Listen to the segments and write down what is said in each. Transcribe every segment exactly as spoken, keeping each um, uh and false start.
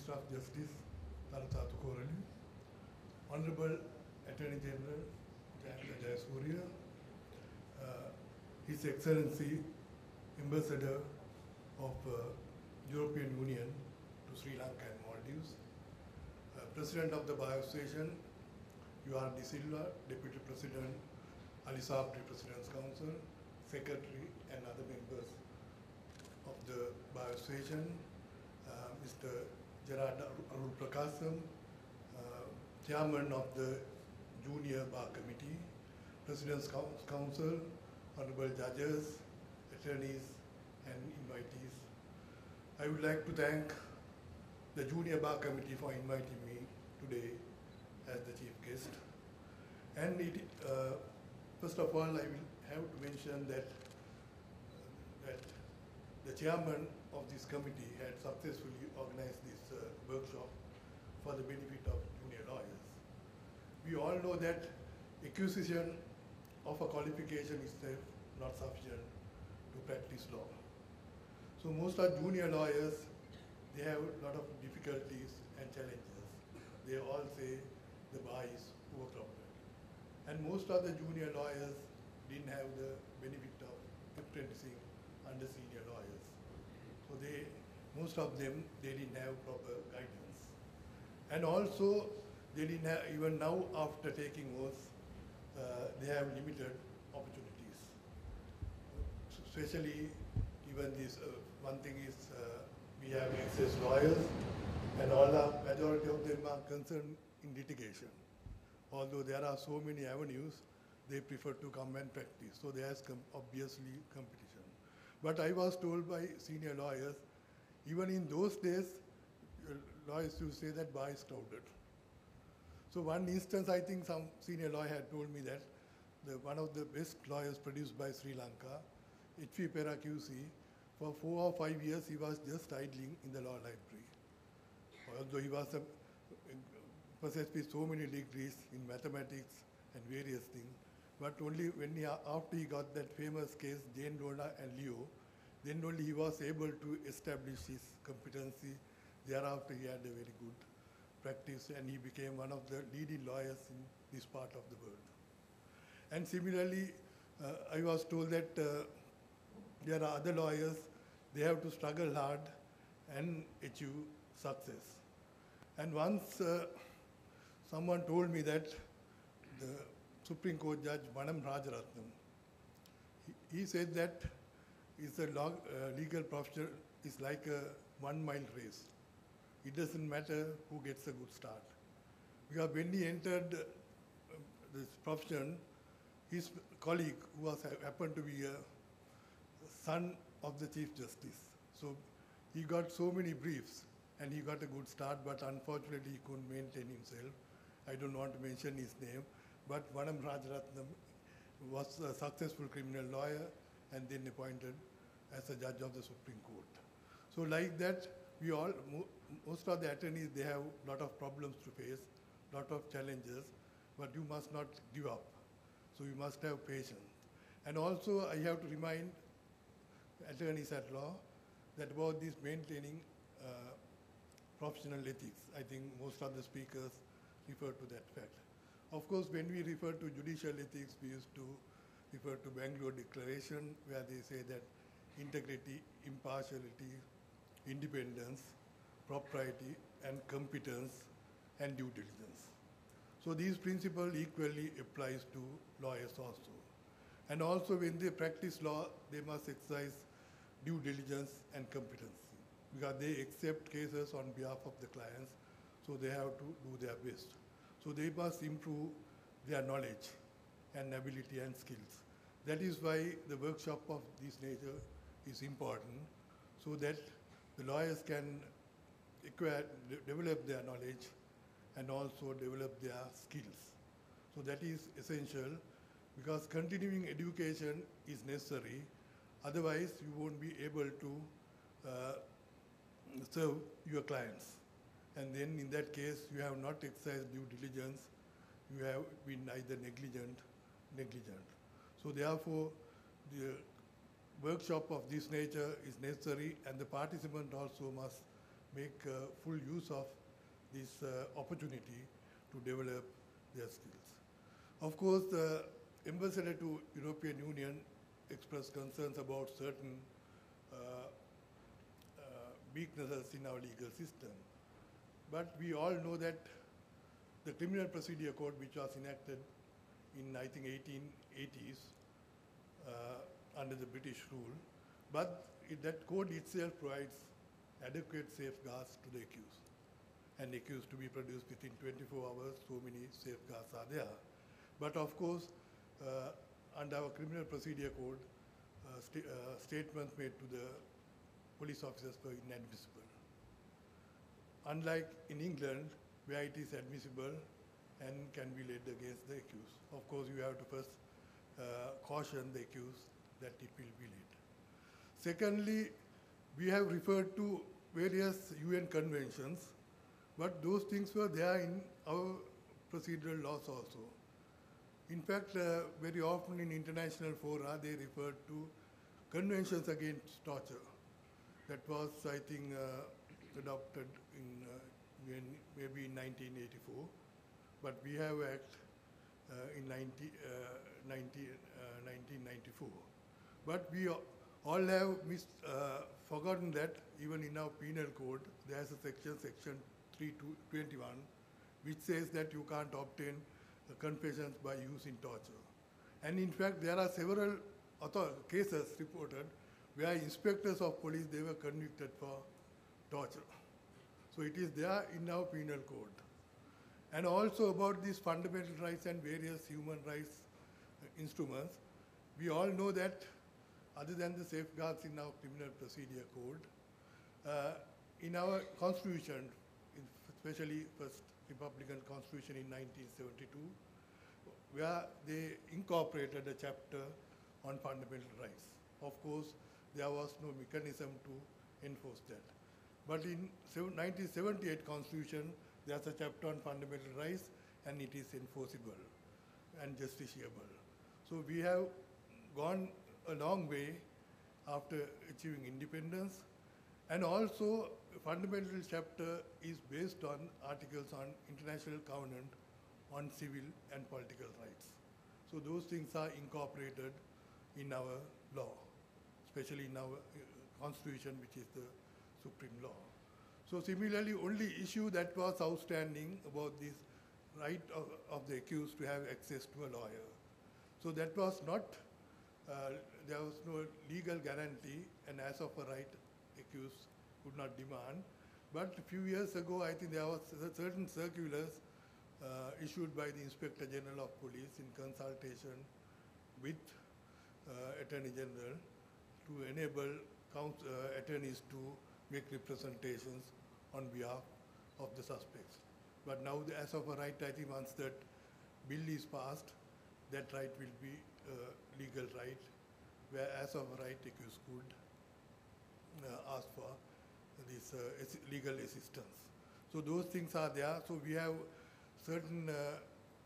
Minister of Justice, Thalatha Thukorali, Honorable Attorney General, Jayanta Jayasuriya, uh, His Excellency, Ambassador of uh, European Union to Sri Lanka and Maldives, uh, President of the Bar Association, U R D Silva, Deputy President, Ali Sabri, President's Council, Secretary and other members of the Bar Association, uh, Mister Gerard Arul Prakasam, uh, Chairman of the Junior Bar Committee, President's Council, Honorable Judges, Attorneys and invitees. I would like to thank the Junior Bar Committee for inviting me today as the chief guest. And it, uh, first of all, I will have to mention that, uh, that the chairman of this committee had successfully organized this uh, workshop for the benefit of junior lawyers. We all know that acquisition of a qualification is not sufficient to practice law. So most of junior lawyers, they have a lot of difficulties and challenges. They all say the bar is overcrowded. And most of the junior lawyers didn't have the benefit of apprenticing under senior lawyers. So they, most of them, they didn't have proper guidance. And also, they didn't have, even now after taking oath, uh, they have limited opportunities. Especially, even this, uh, one thing is, uh, we have excess lawyers, and all the majority of them are concerned in litigation. Although there are so many avenues, they prefer to come and practice. So there is com obviously competition. But I was told by senior lawyers, even in those days, uh, lawyers used to say that bar is crowded. So one instance, I think some senior lawyer had told me that the, one of the best lawyers produced by Sri Lanka, H V Pera Q C, for four or five years he was just idling in the law library. Although he was a, possessed with so many degrees in mathematics and various things, but only when he, after he got that famous case, Jane Lona and Leo, then only he was able to establish his competency. Thereafter he had a very good practice and he became one of the leading lawyers in this part of the world. And similarly, uh, I was told that uh, there are other lawyers, they have to struggle hard and achieve success. And once uh, someone told me that the Supreme Court Judge Manam Rajaratnam, he, he said that it's a log, uh, legal profession is like a one mile race. It doesn't matter who gets a good start. Because when he entered uh, this profession, his colleague, who was happened to be a son of the Chief Justice, so he got so many briefs and he got a good start, but unfortunately he couldn't maintain himself. I don't want to mention his name, but Manam Rajaratnam was a successful criminal lawyer and then appointed as a judge of the Supreme Court. So like that, we all, most of the attorneys, they have a lot of problems to face, lot of challenges, but you must not give up. So you must have patience. And also I have to remind attorneys at law that about this maintaining uh, professional ethics. I think most of the speakers refer to that fact. Of course, when we refer to judicial ethics, we used to refer to Bangalore Declaration, where they say that integrity, impartiality, independence, propriety, and competence, and due diligence. So these principles equally applies to lawyers also. And also when they practice law, they must exercise due diligence and competency, because they accept cases on behalf of the clients, so they have to do their best. So they must improve their knowledge and ability and skills. That is why the workshop of this nature is important, so that the lawyers can acquire, de develop their knowledge and also develop their skills. So that is essential, because continuing education is necessary. Otherwise, you won't be able to uh, serve your clients. And then in that case, you have not exercised due diligence, you have been either negligent, negligent. So therefore, the workshop of this nature is necessary, and the participant also must make uh, full use of this uh, opportunity to develop their skills. Of course, the ambassador to European Union expressed concerns about certain uh, uh, weaknesses in our legal system. But we all know that the Criminal Procedure Code, which was enacted in, I think, eighteen eighties uh, under the British rule, but it, that code itself provides adequate safeguards to the accused. And accused to be produced within twenty-four hours, so many safeguards are there. But of course, uh, under our Criminal Procedure Code, uh, sta uh, statements made to the police officers were inadmissible. Unlike in England, where it is admissible and can be laid against the accused. Of course, you have to first uh, caution the accused that it will be laid. Secondly, we have referred to various U N conventions, but those things were there in our procedural laws also. In fact, uh, very often in international fora, they referred to conventions against torture. That was, I think, uh, adopted in, uh, in maybe in nineteen eighty-four, but we have act uh, in nineteen ninety-four. But we all have mis uh, forgotten that even in our penal code, there is a section, section three twenty-one, which says that you can't obtain uh, confessions by using torture. And in fact, there are several other cases reported where inspectors of police, they were convicted for torture. So it is there in our penal code. And also about these fundamental rights and various human rights uh, instruments, we all know that other than the safeguards in our criminal procedure code, uh, in our constitution, especially first Republican Constitution in nineteen seventy-two, where they incorporated a chapter on fundamental rights. Of course, there was no mechanism to enforce that. But in nineteen seventy-eight Constitution, there's a chapter on fundamental rights, and it is enforceable and justiciable. So we have gone a long way after achieving independence. And also, fundamental chapter is based on articles on International Covenant on Civil and Political Rights. So those things are incorporated in our law, especially in our uh, Constitution, which is the supreme law. So similarly, only issue that was outstanding about this right of, of the accused to have access to a lawyer. So that was not, uh, there was no legal guarantee, and as of a right, accused could not demand. But a few years ago, I think there was certain circulars uh, issued by the Inspector General of Police in consultation with uh, Attorney General to enable count, uh, attorneys to make representations on behalf of the suspects. But now, the, as of a right, I think once that bill is passed, that right will be uh, legal right, where as of a right, accused could uh, ask for this uh, legal assistance. So those things are there. So we have certain uh,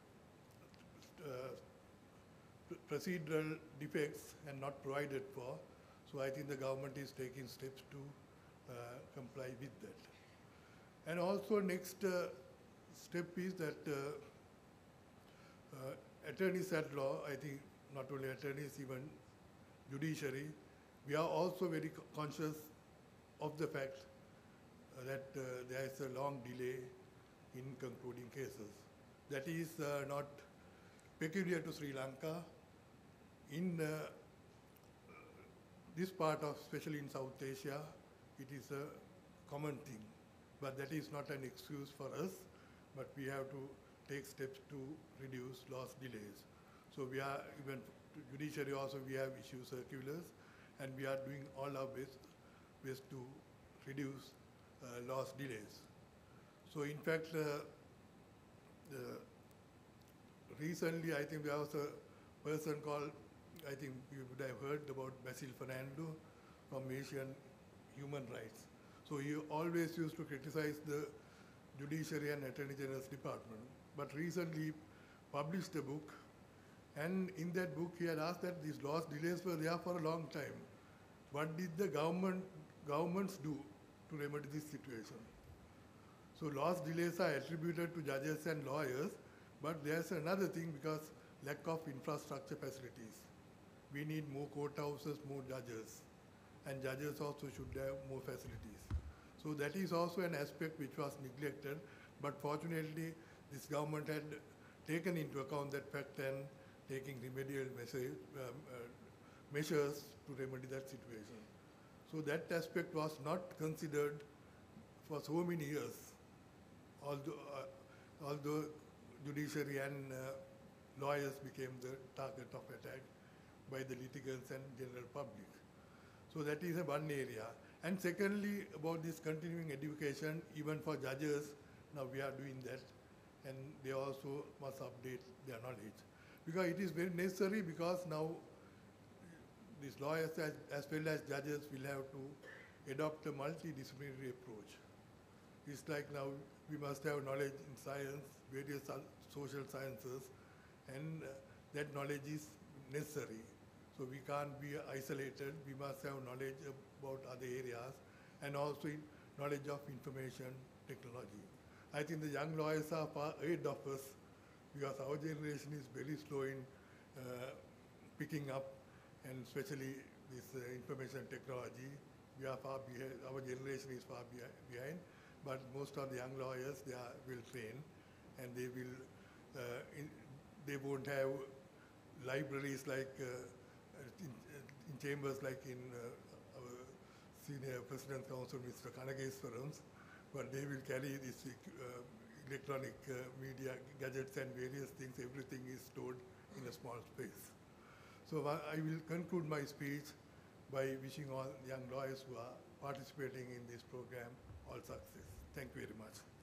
uh, procedural defects and not provided for. So I think the government is taking steps to uh, comply with that. And also next uh, step is that uh, uh, attorneys at law, I think not only attorneys, even judiciary, we are also very conscious of the fact uh, that uh, there is a long delay in concluding cases. That is uh, not peculiar to Sri Lanka. In uh, this part of, especially in South Asia, it is a common thing. But that is not an excuse for us, but we have to take steps to reduce lost delays. So we are, even judiciary also, we have issued circulars, and we are doing all our best, best to reduce uh, lost delays. So in fact, uh, the, recently I think there was a person called, I think you would have heard about Basil Fernando from Asian Human Rights. So he always used to criticize the Judiciary and Attorney General's Department, but recently published a book, and in that book he had asked that these lost delays were there for a long time. What did the government governments do to remedy this situation. So lost delays are attributed to judges and lawyers, but there's another thing because lack of infrastructure facilities. We need more courthouses, more judges, and judges also should have more facilities. So that is also an aspect which was neglected, but fortunately this government had taken into account that fact and taking remedial measures, um, uh, measures to remedy that situation. So that aspect was not considered for so many years, although, uh, although judiciary and uh, lawyers became the target of attack by the litigants and general public. So that is a one area. And secondly, about this continuing education, even for judges, now we are doing that, and they also must update their knowledge. Because it is very necessary, because now these lawyers as, as well as judges will have to adopt a multidisciplinary approach. It's like now we must have knowledge in science, various social sciences, and uh, that knowledge is necessary. So we can't be isolated. We must have knowledge about other areas, and also knowledge of information technology. I think the young lawyers are far ahead of us, because our generation is very slow in uh, picking up, and especially this uh, information technology. We are far behind. Our generation is far behind, but most of the young lawyers, they are well trained, and they will uh, in, they won't have libraries like uh, in, in chambers like in uh, our senior President Council, Mister Kanageswaram's, but they will carry this uh, electronic uh, media, gadgets and various things. Everything is stored in a small space. So I will conclude my speech by wishing all young lawyers who are participating in this program all success. Thank you very much.